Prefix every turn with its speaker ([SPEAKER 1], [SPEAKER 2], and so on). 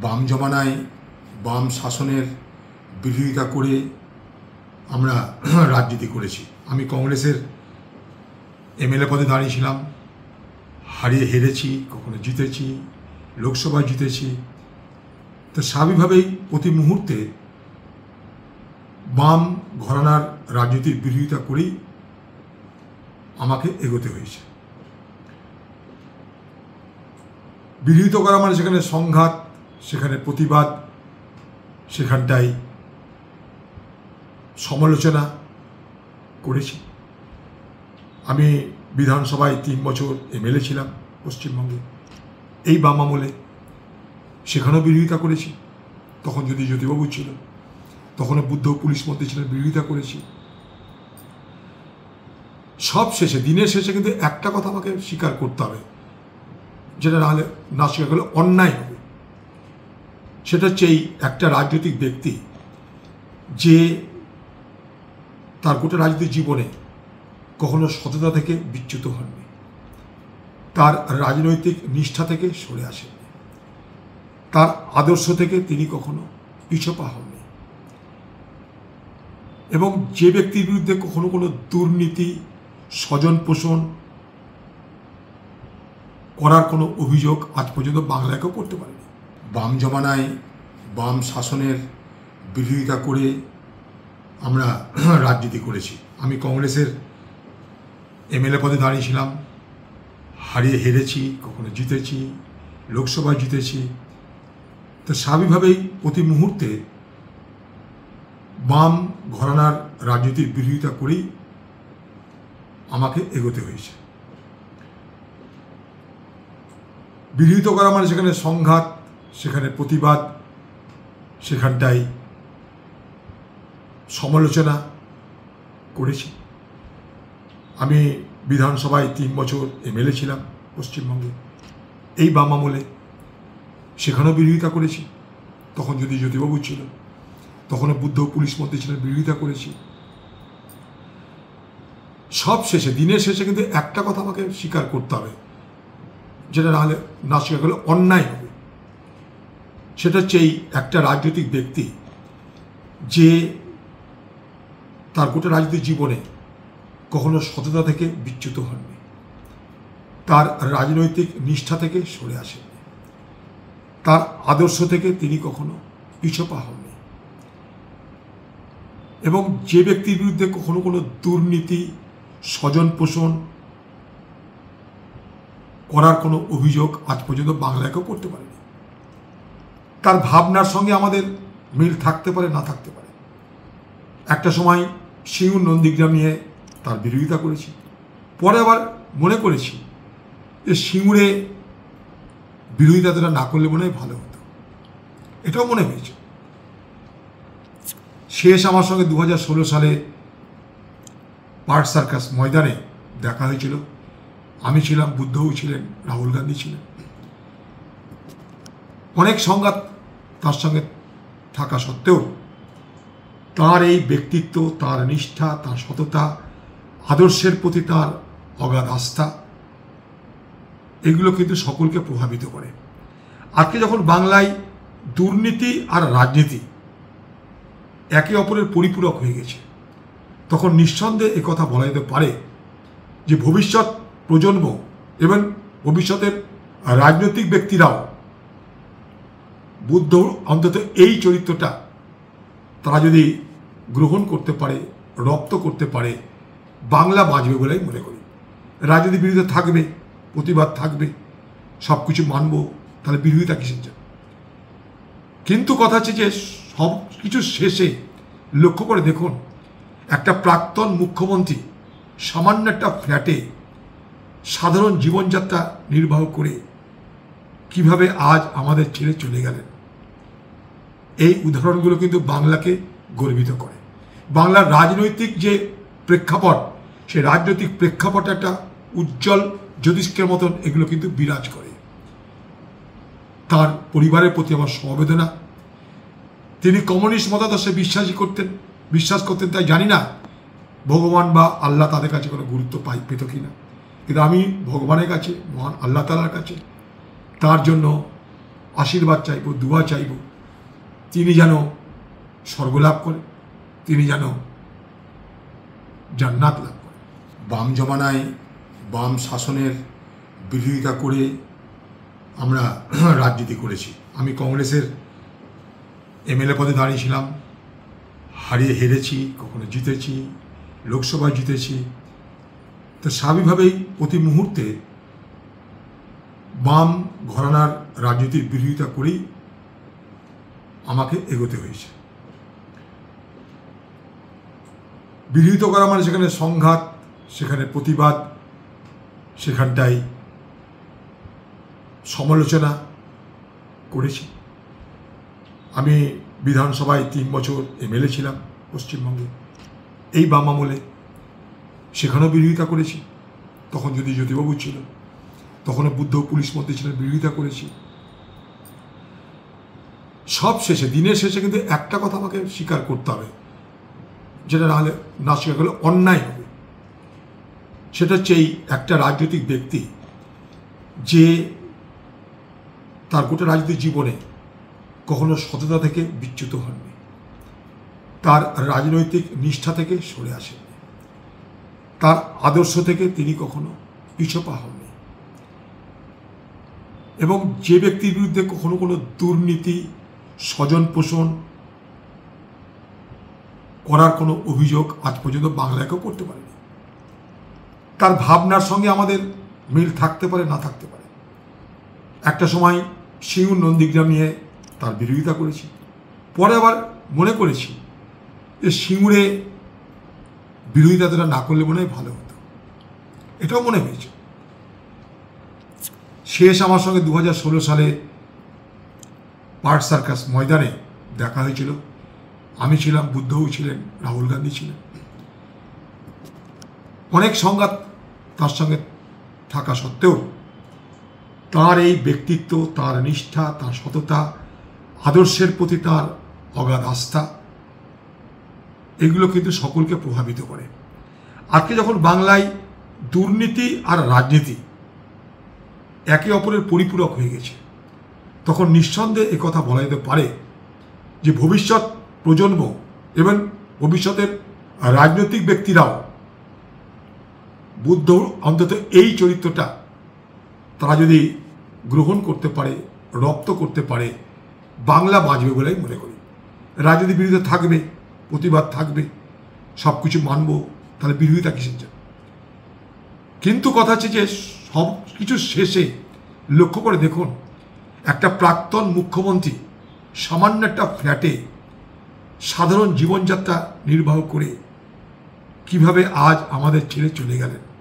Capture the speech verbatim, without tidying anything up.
[SPEAKER 1] বাম জমানায় বাম শাসনের বিরোধিতা করে আমরা রাজনীতি করেছি। আমি কংগ্রেসের এমএলএ পদে দাঁড়িয়েছিলাম, হারিয়ে হেরেছি, কখনো জিতেছি, লোকসভায় জিতেছি। তো স্বাভাবিকভাবেই প্রতি মুহূর্তে বাম ঘরানার রাজনীতির বিরোধিতা করেই আমাকে এগোতে হয়েছে। বিরোধিতা করা মানে সেখানে সংঘাত, সেখানে প্রতিবাদ, সেখানটাই সমালোচনা করেছি। আমি বিধানসভায় তিন বছর এমএলএ ছিলাম পশ্চিমবঙ্গে, এই বাম আমলে, সেখানেও বিরোধিতা করেছি। তখন যদি জ্যোতিবাবু ছিল, তখনও বুদ্ধ পুলিশ মন্ত্রী ছিলেন, বিরোধিতা করেছি। সব শেষে, দিনের শেষে কিন্তু একটা কথা আমাকে স্বীকার করতে হবে, যেটা না হলে না স্বীকার করলে অন্যায় হবে। সেটা হচ্ছে এই একটা রাজনৈতিক ব্যক্তি যে তার গোটা রাজনৈতিক জীবনে কখনো সততা থেকে বিচ্যুত হননি, তার রাজনৈতিক নিষ্ঠা থেকে সরে আসেননি, তার আদর্শ থেকে তিনি কখনো পিছপা হননি, এবং যে ব্যক্তির বিরুদ্ধে কখনো কোনো দুর্নীতি, স্বজন পোষণ করার কোনো অভিযোগ আজ পর্যন্ত বাংলাকেও করতে পারেনি। বাম জমানায় বাম শাসনের বিরোধিতা করে আমরা রাজনীতি করেছি। আমি কংগ্রেসের এমএলএ পদে দাঁড়িয়েছিলাম, হারিয়ে হেরেছি, কখনো জিতেছি, লোকসভায় জিতেছি। তো স্বাভাবিকভাবেই প্রতি মুহূর্তে বাম ঘরানার রাজনীতির বিরোধিতা করেই আমাকে এগোতে হয়েছে। বিরোধিতা করা মানে সেখানে সংঘাত, সেখানে প্রতিবাদ, সেখানটাই সমালোচনা করেছি। আমি বিধানসভায় তিন বছর এমএলএ ছিলাম পশ্চিমবঙ্গে, এই বাম আমলে, সেখানেও বিরোধিতা করেছি। তখন যদি জ্যোতিবাবু ছিল, তখনও বুদ্ধ পুলিশ মন্ত্রী ছিলেন, বিরোধিতা করেছি। সব শেষে, দিনের শেষে কিন্তু একটা কথা আমাকে স্বীকার করতে হবে, যেটা না হলে না স্বীকার করলে অন্যায় হবে। সেটা হচ্ছে এই একটা রাজনৈতিক ব্যক্তি যে তার গোটা রাজনৈতিক জীবনে কখনো সততা থেকে বিচ্যুত হননি, তার রাজনৈতিক নিষ্ঠা থেকে সরে আসেননি, তার আদর্শ থেকে তিনি কখনো পিছপা হননি, এবং যে ব্যক্তির বিরুদ্ধে কখনো কোনো দুর্নীতি, স্বজন পোষণ করার কোনো অভিযোগ আজ পর্যন্ত বাংলাকেও করতে পারেনি। তার ভাবনার সঙ্গে আমাদের মিল থাকতে পারে, না থাকতে পারে। একটা সময় সিঙ্গুর নন্দীগ্রাম নিয়ে তার বিরোধিতা করেছি, পরে আবার মনে করেছি যে সিঙ্গুরে বিরোধিতাটা না করলে মনে হয় ভালো হতো, এটাও মনে হয়েছে। শেষ আমার সঙ্গে দু হাজার ষোলো সালে পার্ক সার্কাস ময়দানে দেখা হয়েছিল। আমি ছিলাম, বুদ্ধও ছিলেন, রাহুল গান্ধী ছিলেন। অনেক সংঘাত তার সঙ্গে থাকা সত্ত্বেও তার এই ব্যক্তিত্ব, তার নিষ্ঠা, তার সততা, আদর্শের প্রতি তার অগাধ আস্থা, এগুলো কিন্তু সকলকে প্রভাবিত করে। আজকে যখন বাংলায় দুর্নীতি আর রাজনীতি একে অপরের পরিপূরক হয়ে গেছে, তখন নিঃসন্দেহে একথা বলা যেতে পারে যে ভবিষ্যৎ প্রজন্ম এবং ভবিষ্যতের রাজনৈতিক ব্যক্তিরাও বুদ্ধ অন্তত এই চরিত্রটা তারা যদি গ্রহণ করতে পারে, রপ্ত করতে পারে, বাংলা বাঁচবে বলেই মনে করি। রাজনীতি বিরোধিতা থাকবে, প্রতিবাদ থাকবে, সব কিছু মানব, তাহলে বিরোধিতা কিসের জন্য? কিন্তু কথা হচ্ছে যে সব কিছু শেষে লক্ষ্য করে দেখুন, একটা প্রাক্তন মুখ্যমন্ত্রী সামান্য একটা ফ্ল্যাটে সাধারণ জীবনযাত্রা নির্বাহ করে কিভাবে আজ আমাদের ছেড়ে চলে গেলেন, এই উদাহরণগুলো কিন্তু বাংলাকে গর্বিত করে। বাংলার রাজনৈতিক যে প্রেক্ষাপট, সেই রাজনৈতিক প্রেক্ষাপট একটা উজ্জ্বল জ্যোতিষ্কের মতন এগুলো কিন্তু বিরাজ করে। তার পরিবারের প্রতি আমার সমবেদনা। তিনি কমিউনিস্ট মতাদর্শে বিশ্বাসী করতেন, বিশ্বাস করতেন, তাই জানি না ভগবান বা আল্লাহ তাদের কাছে কোনো গুরুত্ব পাই পেত কিনা, কিন্তু আমি ভগবানের কাছে, মহান আল্লাহ তাআলার কাছে তার জন্য আশীর্বাদ চাইব, দুয়া চাইব তিনি যেন স্বর্গলাভ করে, তিনি যেন জান্নাত লাভ করে। বাম জমানায় বাম শাসনের বিরোধিতা করে আমরা রাজনীতি করেছি। আমি কংগ্রেসের এমএলএ পদে দাঁড়িয়েছিলাম, হারিয়ে হেরেছি, কখনো জিতেছি, লোকসভায় জিতেছি। তো স্বাভাবিকভাবেই প্রতি মুহূর্তে বাম ঘরানার রাজনীতির বিরোধিতা করেই আমাকে এগোতে হয়েছে। বিরোধিতা করা মানে সেখানে সংঘাত, সেখানে প্রতিবাদ, সেখানটাই সমালোচনা করেছি। আমি বিধানসভায় তিন বছর এমএলএ ছিলাম পশ্চিমবঙ্গে, এই বাম আমলে, সেখানেও বিরোধিতা করেছি। তখন যদি জ্যোতিবাবু ছিল, তখনও বুদ্ধ পুলিশ মন্ত্রী ছিলেন, বিরোধিতা করেছি। সব শেষে, দিনের শেষে কিন্তু একটা কথা আমাকে স্বীকার করতে হবে, যেটা না হলে না স্বীকার করলে অন্যায় হবে। সেটা হচ্ছে এই একটা রাজনৈতিক ব্যক্তি যে তার গোটা রাজনৈতিক জীবনে কখনো সততা থেকে বিচ্যুত হননি, তার রাজনৈতিক নিষ্ঠা থেকে সরে আসেননি, তার আদর্শ থেকে তিনি কখনো পিছপা হননি, এবং যে ব্যক্তির বিরুদ্ধে কখনো কোনো দুর্নীতি, স্বজন পোষণ করার কোনো অভিযোগ আজ পর্যন্ত বাংলাকেও করতে পারেনি। তার ভাবনার সঙ্গে আমাদের মিল থাকতে পারে, না থাকতে পারে। একটা সময় সিঙ্গুর নন্দীগ্রাম নিয়ে তার বিরোধিতা করেছি, পরে আবার মনে করেছি যে সিঙ্গুরে বিরোধিতাটা না করলে মনে হয় ভালো হতো, এটাও মনে হয়েছে। শেষ আমার সঙ্গে দু হাজার ষোলো সালে পার্ক সার্কাস ময়দানে দেখা হয়েছিল। আমি ছিলাম, বুদ্ধও ছিলেন, রাহুল গান্ধী ছিলেন। অনেক সংঘাত তার সঙ্গে থাকা সত্ত্বেও তার এই ব্যক্তিত্ব, তার নিষ্ঠা, তার সততা, আদর্শের প্রতি তার অগাধ আস্থা, এগুলো কিন্তু সকলকে প্রভাবিত করে। আজকে যখন বাংলায় দুর্নীতি আর রাজনীতি একে অপরের পরিপূরক হয়ে গেছে, তখন নিঃসন্দেহে একথা বলা যেতে পারে যে ভবিষ্যৎ প্রজন্ম এবং ভবিষ্যতের রাজনৈতিক ব্যক্তিরাও বুদ্ধ অন্তত এই চরিত্রটা তারা যদি গ্রহণ করতে পারে, রপ্ত করতে পারে, বাংলা বাঁচবে বলেই মনে করি। রাজনীতি বিরোধিতা থাকবে, প্রতিবাদ থাকবে, সব কিছু মানব, তাহলে বিরোধিতা কিসের জন্য? কিন্তু কথা হচ্ছে যে সব কিছু শেষে লক্ষ্য করে দেখুন, একটা প্রাক্তন মুখ্যমন্ত্রী সামান্য একটা ফ্ল্যাটে সাধারণ জীবনযাত্রা নির্বাহ করে কিভাবে আজ আমাদের ছেড়ে চলে গেলেন।